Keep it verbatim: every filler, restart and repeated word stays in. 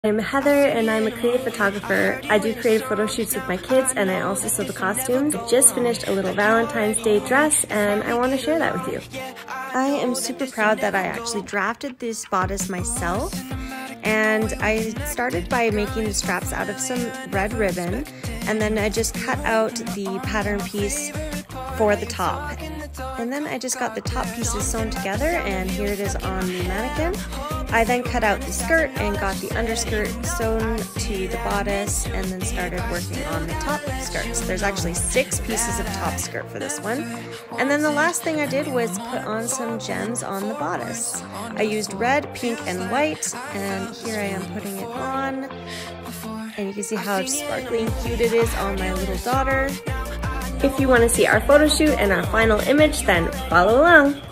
I'm Heather and I'm a creative photographer. I do creative photo shoots with my kids and I also sew the costumes. I just finished a little Valentine's Day dress and I want to share that with you. I am super proud that I actually drafted this bodice myself, and I started by making the straps out of some red ribbon, and then I just cut out the pattern piece for the top. And then I just got the top pieces sewn together, and here it is on the mannequin. I then cut out the skirt and got the underskirt sewn to the bodice, and then started working on the top skirts. There's actually six pieces of top skirt for this one. And then the last thing I did was put on some gems on the bodice. I used red, pink, and white, and here I am putting it on. And you can see how sparkly and cute it is on my little daughter. If you want to see our photo shoot and our final image, then follow along.